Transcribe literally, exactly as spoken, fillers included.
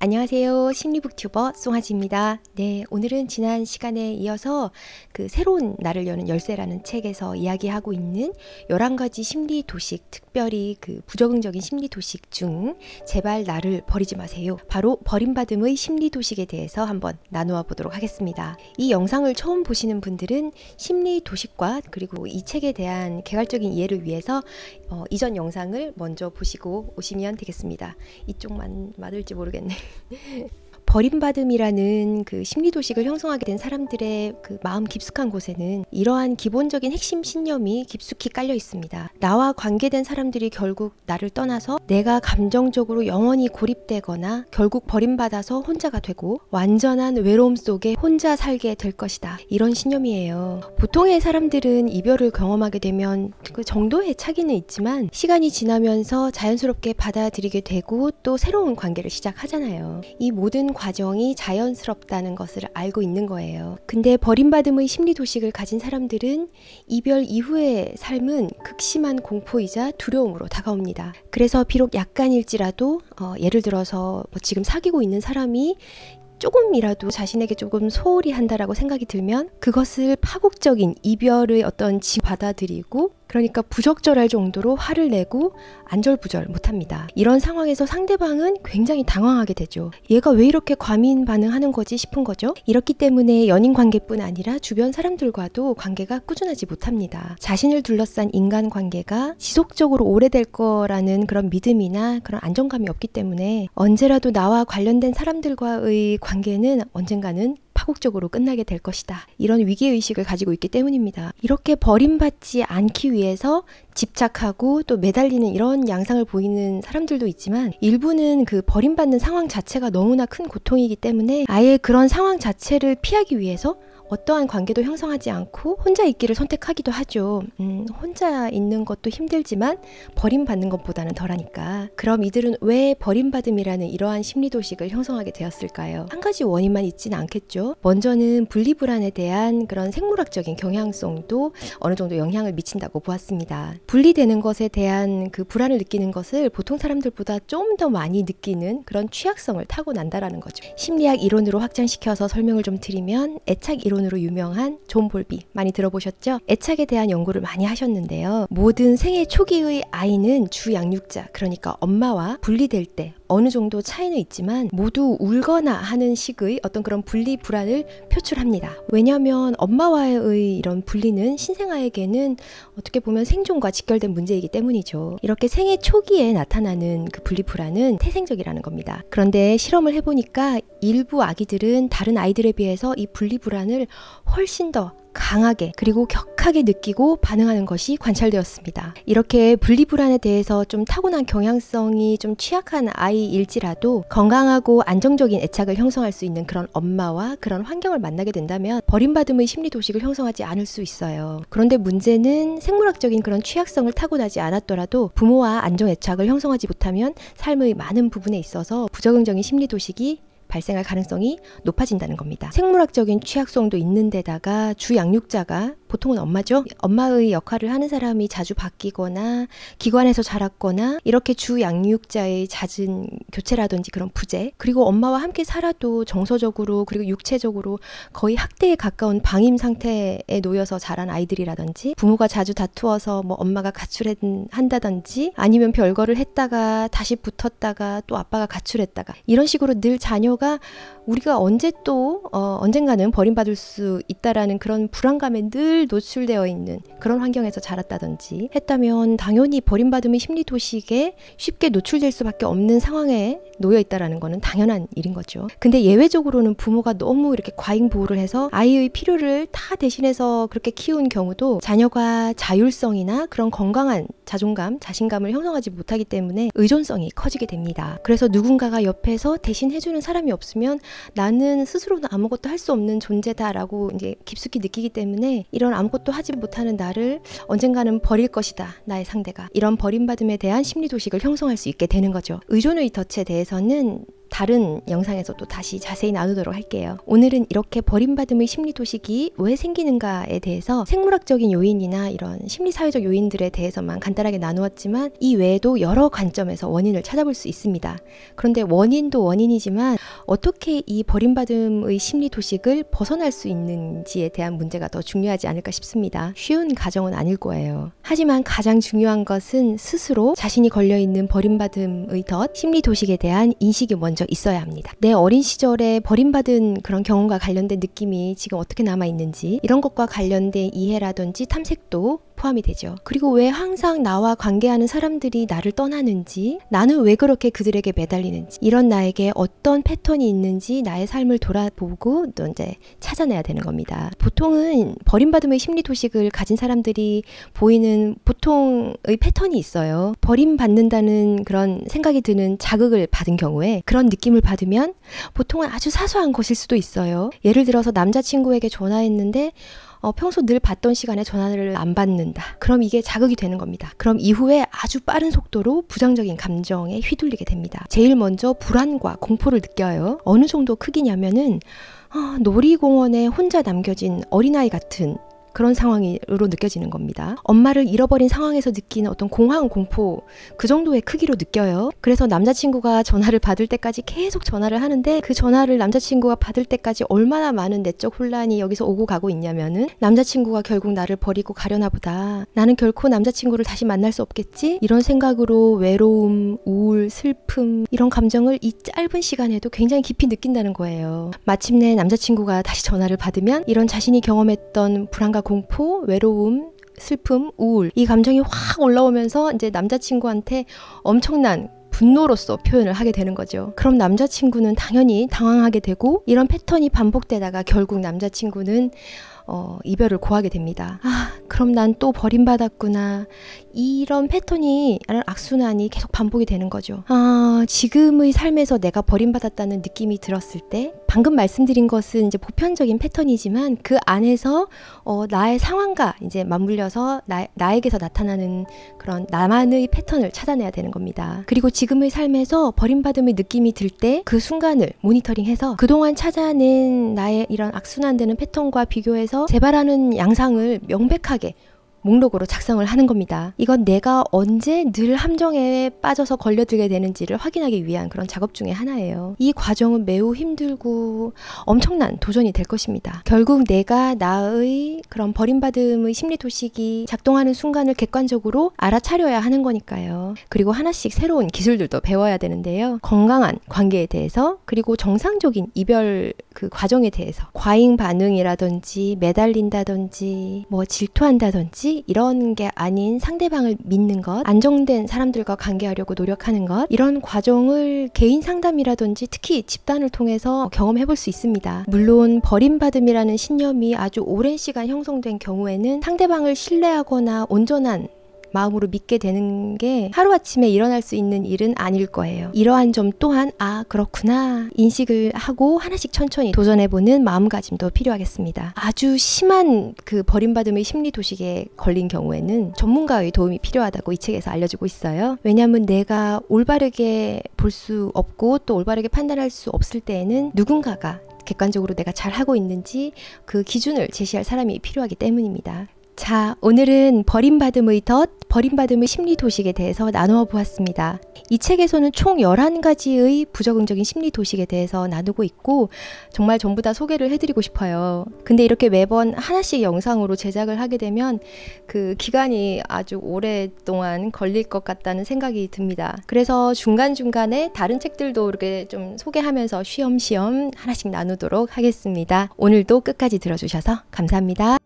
안녕하세요. 심리북튜버 송아지입니다. 네, 오늘은 지난 시간에 이어서 그 새로운 나를 여는 열쇠라는 책에서 이야기하고 있는 열한 가지 심리 도식, 특별히 그 부적응적인 심리 도식 중 제발 나를 버리지 마세요. 바로 버림받음의 심리 도식에 대해서 한번 나누어 보도록 하겠습니다. 이 영상을 처음 보시는 분들은 심리 도식과 그리고 이 책에 대한 개괄적인 이해를 위해서 어, 이전 영상을 먼저 보시고 오시면 되겠습니다. 이쪽만 맞을지 모르겠네. 버림받음이라는 그 심리도식을 형성하게 된 사람들의 그 마음 깊숙한 곳에는 이러한 기본적인 핵심 신념이 깊숙이 깔려 있습니다. 나와 관계된 사람들이 결국 나를 떠나서 내가 감정적으로 영원히 고립되거나 결국 버림받아서 혼자가 되고 완전한 외로움 속에 혼자 살게 될 것이다. 이런 신념이에요. 보통의 사람들은 이별을 경험하게 되면 그 정도의 차이는 있지만 시간이 지나면서 자연스럽게 받아들이게 되고 또 새로운 관계를 시작하잖아요. 이 모든 과정이 자연스럽다는 것을 알고 있는 거예요. 근데 버림받음의 심리도식을 가진 사람들은 이별 이후의 삶은 극심한 공포이자 두려움으로 다가옵니다. 그래서 비록 약간일지라도 어, 예를 들어서 뭐 지금 사귀고 있는 사람이 조금이라도 자신에게 조금 소홀히 한다라고 생각이 들면 그것을 파국적인 이별의 어떤 지 받아들이고 그러니까 부적절할 정도로 화를 내고 안절부절 못합니다. 이런 상황에서 상대방은 굉장히 당황하게 되죠. 얘가 왜 이렇게 과민 반응하는 거지 싶은 거죠. 이렇기 때문에 연인 관계뿐 아니라 주변 사람들과도 관계가 꾸준하지 못합니다. 자신을 둘러싼 인간 관계가 지속적으로 오래될 거라는 그런 믿음이나 그런 안정감이 없기 때문에 언제라도 나와 관련된 사람들과의 관계는 언젠가는 파국적으로 끝나게 될 것이다. 이런 위기의식을 가지고 있기 때문입니다. 이렇게 버림받지 않기 위해서 집착하고 또 매달리는 이런 양상을 보이는 사람들도 있지만 일부는 그 버림받는 상황 자체가 너무나 큰 고통이기 때문에 아예 그런 상황 자체를 피하기 위해서 어떠한 관계도 형성하지 않고 혼자 있기를 선택하기도 하죠. 음, 혼자 있는 것도 힘들지만 버림받는 것보다는 덜하니까. 그럼 이들은 왜 버림받음이라는 이러한 심리도식을 형성하게 되었을까요? 한 가지 원인만 있지는 않겠죠. 먼저는 분리불안에 대한 그런 생물학적인 경향성도 어느 정도 영향을 미친다고 보았습니다. 분리되는 것에 대한 그 불안을 느끼는 것을 보통 사람들보다 좀 더 많이 느끼는 그런 취약성을 타고난다라는 거죠. 심리학 이론으로 확장시켜서 설명을 좀 드리면 애착 이론 으로 유명한 존 볼비 많이 들어보셨죠? 애착에 대한 연구를 많이 하셨는데요. 모든 생애 초기의 아이는 주 양육자 그러니까 엄마와 분리될 때 어느 정도 차이는 있지만 모두 울거나 하는 식의 어떤 그런 분리 불안을 표출합니다. 왜냐하면 엄마와의 이런 분리는 신생아에게는 어떻게 보면 생존과 직결된 문제이기 때문이죠. 이렇게 생애 초기에 나타나는 그 분리 불안은 태생적이라는 겁니다. 그런데 실험을 해보니까 일부 아기들은 다른 아이들에 비해서 이 분리 불안을 훨씬 더 강하게 그리고 격하게 느끼고 반응하는 것이 관찰되었습니다. 이렇게 분리불안에 대해서 좀 타고난 경향성이 좀 취약한 아이일지라도 건강하고 안정적인 애착을 형성할 수 있는 그런 엄마와 그런 환경을 만나게 된다면 버림받음의 심리도식을 형성하지 않을 수 있어요. 그런데 문제는 생물학적인 그런 취약성을 타고나지 않았더라도 부모와 안정애착을 형성하지 못하면 삶의 많은 부분에 있어서 부적응적인 심리도식이 발생할 가능성이 높아진다는 겁니다. 생물학적인 취약성도 있는 데다가 주 양육자가 보통은 엄마죠. 엄마의 역할을 하는 사람이 자주 바뀌거나 기관에서 자랐거나 이렇게 주 양육자의 잦은 교체라든지 그런 부재 그리고 엄마와 함께 살아도 정서적으로 그리고 육체적으로 거의 학대에 가까운 방임 상태에 놓여서 자란 아이들이라든지 부모가 자주 다투어서 뭐 엄마가 가출한다든지 아니면 별거를 했다가 다시 붙었다가 또 아빠가 가출했다가 이런 식으로 늘 자녀가 우리가 언제 또 어, 언젠가는 버림받을 수 있다라는 그런 불안감에 늘 노출되어 있는 그런 환경에서 자랐다든지 했다면 당연히 버림받음의 심리도식에 쉽게 노출될 수밖에 없는 상황에 놓여 있다라는 것은 당연한 일인 거죠. 근데 예외적으로는 부모가 너무 이렇게 과잉 보호를 해서 아이의 필요를 다 대신해서 그렇게 키운 경우도 자녀가 자율성이나 그런 건강한 자존감, 자신감을 형성하지 못하기 때문에 의존성이 커지게 됩니다. 그래서 누군가가 옆에서 대신 해주는 사람이 없으면 나는 스스로는 아무것도 할 수 없는 존재다라고 이제 깊숙이 느끼기 때문에 이런 아무것도 하지 못하는 나를 언젠가는 버릴 것이다. 나의 상대가. 이런 버림받음에 대한 심리도식을 형성할 수 있게 되는 거죠. 의존의 덫에 대해서는 다른 영상에서 또 다시 자세히 나누도록 할게요. 오늘은 이렇게 버림받음의 심리도식이 왜 생기는가에 대해서 생물학적인 요인이나 이런 심리사회적 요인들에 대해서만 간단하게 나누었지만 이 외에도 여러 관점에서 원인을 찾아볼 수 있습니다. 그런데 원인도 원인이지만 어떻게 이 버림받음의 심리도식을 벗어날 수 있는지에 대한 문제가 더 중요하지 않을까 싶습니다. 쉬운 가정은 아닐 거예요. 하지만 가장 중요한 것은 스스로 자신이 걸려있는 버림받음의 덫, 심리도식에 대한 인식이 먼저 있어야 합니다. 내 어린 시절에 버림받은 그런 경험과 관련된 느낌이 지금 어떻게 남아있는지 이런 것과 관련된 이해라든지 탐색도 포함이 되죠. 그리고 왜 항상 나와 관계하는 사람들이 나를 떠나는지, 나는 왜 그렇게 그들에게 매달리는지, 이런 나에게 어떤 패턴이 있는지 나의 삶을 돌아보고 또 이제 찾아내야 되는 겁니다. 보통은 버림받음의 심리도식을 가진 사람들이 보이는 보통의 패턴이 있어요. 버림받는다는 그런 생각이 드는 자극을 받은 경우에 그런 느낌을 받으면 보통은 아주 사소한 것일 수도 있어요. 예를 들어서 남자친구에게 전화했는데 어, 평소 늘 받던 시간에 전화를 안 받는다. 그럼 이게 자극이 되는 겁니다. 그럼 이후에 아주 빠른 속도로 부정적인 감정에 휘둘리게 됩니다. 제일 먼저 불안과 공포를 느껴요. 어느 정도 크기냐면은 어, 놀이공원에 혼자 남겨진 어린아이 같은 그런 상황으로 느껴지는 겁니다. 엄마를 잃어버린 상황에서 느끼는 어떤 공황, 공포 그 정도의 크기로 느껴요. 그래서 남자친구가 전화를 받을 때까지 계속 전화를 하는데 그 전화를 남자친구가 받을 때까지 얼마나 많은 내적 혼란이 여기서 오고 가고 있냐면은 남자친구가 결국 나를 버리고 가려나 보다. 나는 결코 남자친구를 다시 만날 수 없겠지? 이런 생각으로 외로움, 우울, 슬픔 이런 감정을 이 짧은 시간에도 굉장히 깊이 느낀다는 거예요. 마침내 남자친구가 다시 전화를 받으면 이런 자신이 경험했던 불안과 공포, 외로움, 슬픔, 우울 이 감정이 확 올라오면서 이제 남자친구한테 엄청난 분노로서 표현을 하게 되는 거죠. 그럼 남자친구는 당연히 당황하게 되고 이런 패턴이 반복되다가 결국 남자친구는 어, 이별을 고하게 됩니다. 아, 그럼 난 또 버림받았구나. 이런 패턴이, 악순환이 계속 반복이 되는 거죠. 아, 지금의 삶에서 내가 버림받았다는 느낌이 들었을 때, 방금 말씀드린 것은 이제 보편적인 패턴이지만 그 안에서 어, 나의 상황과 이제 맞물려서 나, 나에게서 나타나는 그런 나만의 패턴을 찾아내야 되는 겁니다. 그리고 지금의 삶에서 버림받음의 느낌이 들 때 그 순간을 모니터링해서 그동안 찾아낸 나의 이런 악순환되는 패턴과 비교해서 재발하는 양상을 명백하게 목록으로 작성을 하는 겁니다. 이건 내가 언제 늘 함정에 빠져서 걸려들게 되는지를 확인하기 위한 그런 작업 중에 하나예요. 이 과정은 매우 힘들고 엄청난 도전이 될 것입니다. 결국 내가 나의 그런 버림받음의 심리도식이 작동하는 순간을 객관적으로 알아차려야 하는 거니까요. 그리고 하나씩 새로운 기술들도 배워야 되는데요. 건강한 관계에 대해서 그리고 정상적인 이별 그 과정에 대해서 과잉 반응이라든지 매달린다든지 뭐 질투한다든지 이런 게 아닌 상대방을 믿는 것, 안정된 사람들과 관계하려고 노력하는 것 이런 과정을 개인 상담이라든지 특히 집단을 통해서 경험해 볼 수 있습니다. 물론 버림받음이라는 신념이 아주 오랜 시간 형성된 경우에는 상대방을 신뢰하거나 온전한 마음으로 믿게 되는 게 하루아침에 일어날 수 있는 일은 아닐 거예요. 이러한 점 또한 아 그렇구나 인식을 하고 하나씩 천천히 도전해보는 마음가짐도 필요하겠습니다. 아주 심한 그 버림받음의 심리도식에 걸린 경우에는 전문가의 도움이 필요하다고 이 책에서 알려주고 있어요. 왜냐하면 내가 올바르게 볼 수 없고 또 올바르게 판단할 수 없을 때에는 누군가가 객관적으로 내가 잘하고 있는지 그 기준을 제시할 사람이 필요하기 때문입니다. 자, 오늘은 버림받음의 덫, 버림받음의 심리도식에 대해서 나누어 보았습니다. 이 책에서는 총 열한 가지의 부적응적인 심리도식에 대해서 나누고 있고 정말 전부 다 소개를 해드리고 싶어요. 근데 이렇게 매번 하나씩 영상으로 제작을 하게 되면 그 기간이 아주 오랫동안 걸릴 것 같다는 생각이 듭니다. 그래서 중간중간에 다른 책들도 이렇게 좀 소개하면서 쉬엄쉬엄 하나씩 나누도록 하겠습니다. 오늘도 끝까지 들어주셔서 감사합니다.